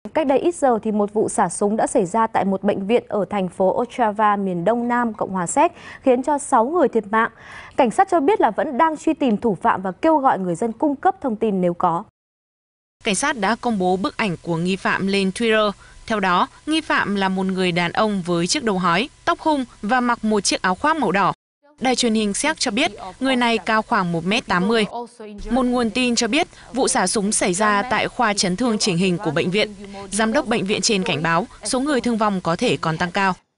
Cách đây ít giờ thì một vụ xả súng đã xảy ra tại một bệnh viện ở thành phố Ostrava, miền Đông Nam Cộng hòa Séc, khiến cho 6 người thiệt mạng. Cảnh sát cho biết là vẫn đang truy tìm thủ phạm và kêu gọi người dân cung cấp thông tin nếu có. Cảnh sát đã công bố bức ảnh của nghi phạm lên Twitter. Theo đó, nghi phạm là một người đàn ông với chiếc đầu hói, tóc hung và mặc một chiếc áo khoác màu đỏ. Đài truyền hình Séc cho biết người này cao khoảng 1m80. Một nguồn tin cho biết vụ xả súng xảy ra tại khoa chấn thương chỉnh hình của bệnh viện. Giám đốc bệnh viện trên cảnh báo số người thương vong có thể còn tăng cao.